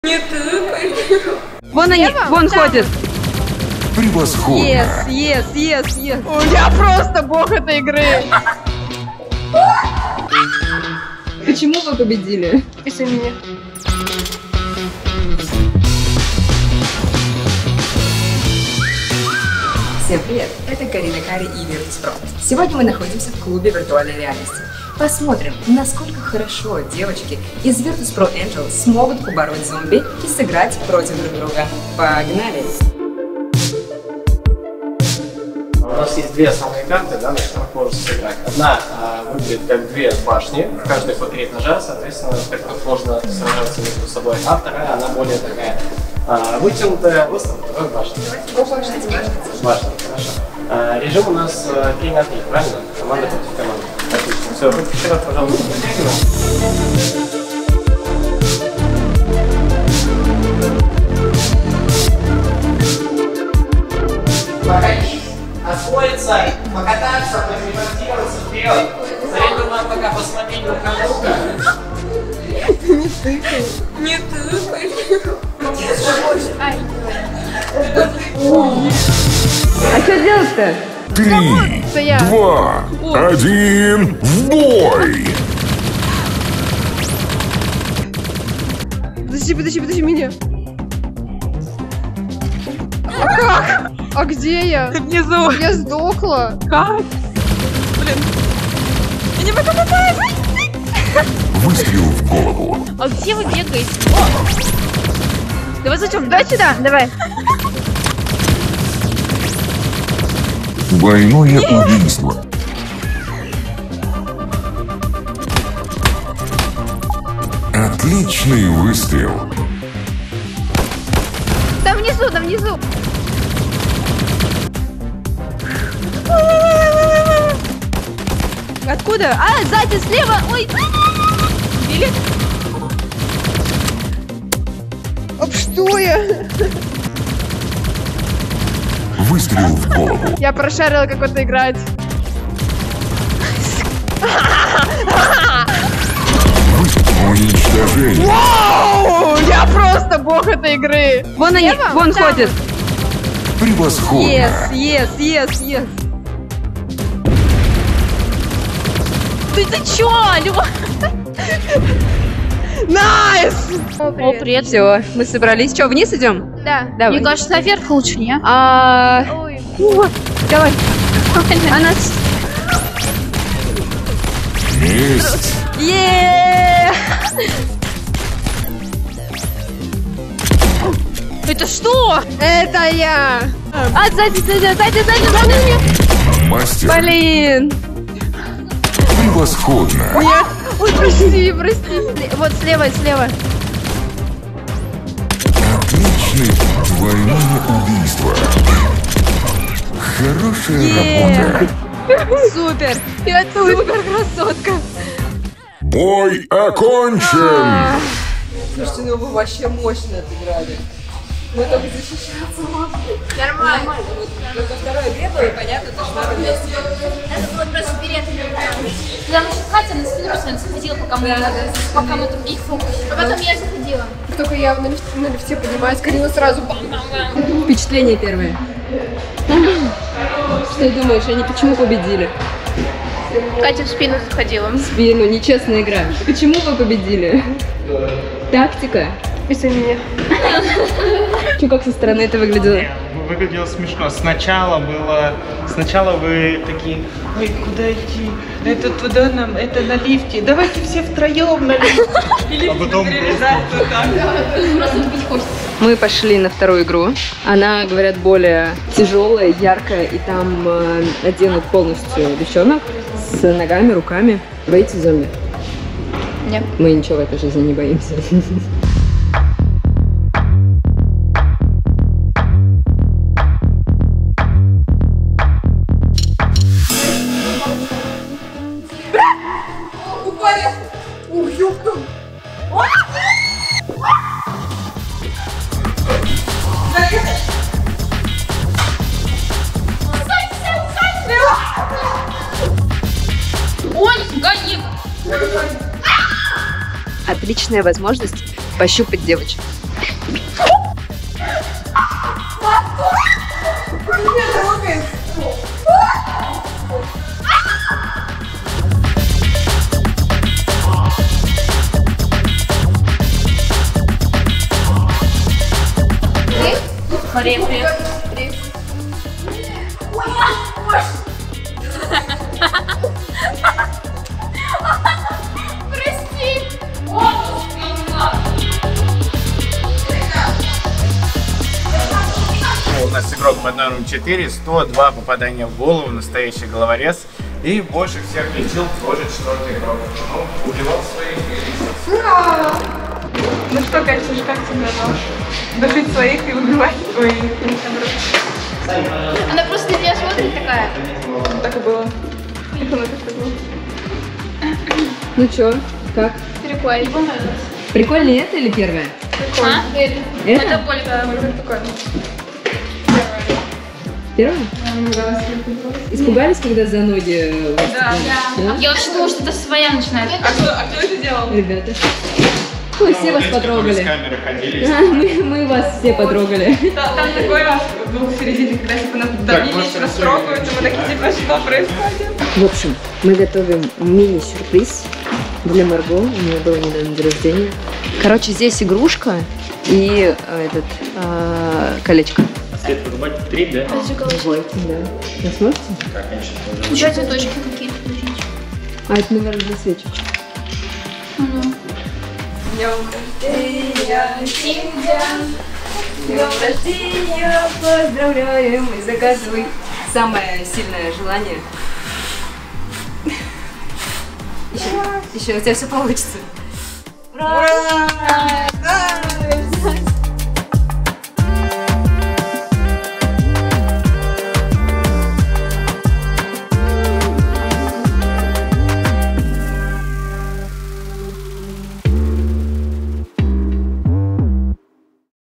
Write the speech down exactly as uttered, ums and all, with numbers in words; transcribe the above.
Не тыкай. Вон они, вон ходят. Превосходно. Yes, yes, yes, yes. О, я просто бог этой игры. Почему вы победили? Из-за меня. Всем привет! Это Карина Кари и Virtus.pro. Сегодня мы находимся в клубе виртуальной реальности. Посмотрим, насколько хорошо девочки из Virtus.pro Angel смогут побороть зомби и сыграть против друг друга. Погнали! У нас есть две основные карты, да, на которых можно сыграть. Одна а, выглядит как две башни, в каждой по три этажа, соответственно, в которых можно сражаться между собой. А вторая, она более такая а, вытянутая, остров второй башни. Башня, хорошо. А, режим у нас три на три, правильно? Команда против команды. Отлично. Все, будьте вчера, пожалуйста, освоиться, покататься, поремонтироваться вперед. Советую вам пока посмотреть друг на друга. Не тыкай. Не тыкай. А что делать-то? Три, два, один, в бой! Подожди, подожди, подожди меня. А как? А где я? Ты внизу. Я сдохла. Как? Блин. Я не могу попасть. Выстрел в голову. А где вы бегаете? О! Давай зачем? Давай сюда, давай. Двойное убийство. Отличный выстрел. Там внизу, там внизу. Откуда? А, сзади, слева. Ой. Били? Об что я? Выстрел в голову. Я прошарила, как это играть. Уничтожение. Вау! Я просто бог этой игры. Вон они, вон ходят. Превосходно. Yes, yes, yes, yes. Ты, ты чё, Лёва? Найс! О, О, привет. Все, мы собрались. Что, вниз идем? Да. Давай. Мне кажется, наверх лучше, не? А, Ой. о, давай. Она... Месть. Е! Это что? Это я! А, сзади, сзади, сзади, сзади, сзади. Мастер. Блин. Превосходно. Нет! Ой, прости, прости! Вот слева, слева. Отличный двойное убийство. Хорошая Е! работа. Супер. Я супер красотка. Бой окончен. Слушайте, ну вы вообще мощно отыграли. Мы только защищаться можем. Нормально. Вот только второе игре было понятно, то, что надо вместе. Надо было просто вперед. Потому что Катя на спину просто заходила, пока мы, пока мы других фокусили. А потом я заходила. Только я на лифте, на лифте поднимаюсь, Карина сразу бам-бам-бам. Впечатление первое. Что ты думаешь, они почему победили? Катя в спину заходила. В спину, нечестная игра. Почему вы победили? Тактика? Из-за меня. Че, как со стороны это выглядело? Выглядело смешно. Сначала было... Сначала вы такие, ой, куда идти? Это туда нам, это на лифте. Давайте все втроем на лифте. А потом Мы пошли на вторую игру. Она, говорят, более тяжелая, яркая, и там э, оденут полностью девчонок с ногами, руками. Боитесь зомби? Нет. Мы ничего в этой жизни не боимся. Ух, ёпта! Ой, нифига не. Отличная возможность пощупать девочек. Мария, привет. Прости. У нас игрок под номером четыре, сто два попадания в голову, настоящий головорез. И больше всех лечил тоже четвертый игрок. Ну, убивал своих и Ну что, Катюш, как тебе нож? Душить своих и убивать своих. Она просто на меня смотрит такая. Так и было. Ну чё, как? Прикольно. Прикольнее это или первое? А? Это? Это? Это больше. Первое? Испугались, когда за ноги? Да. Да. Я вообще думала, что это своя начинает. А кто, а кто это делал? Ребята. Мы все вас потрогали. С камеры ходили. А, мы, мы вас все потрогали. Там, там такой раз был в середине, когда типа нас давили, еще раз трогают, и мы такие типа, что происходит? В общем, мы готовим мини-сюрприз для Марго. У нее было недавно день рождения. Короче, здесь игрушка и э, этот э, колечко. Свет вырубать три, да? Вот, да. Вы смотрите? Как, конечно, тоже. Еще цветочки какие-то. А это, наверное, для свечек. Днем рождения тебя, Днем рождения поздравляем и заказывай самое сильное желание. Еще, еще у тебя все получится. Ура! Ура!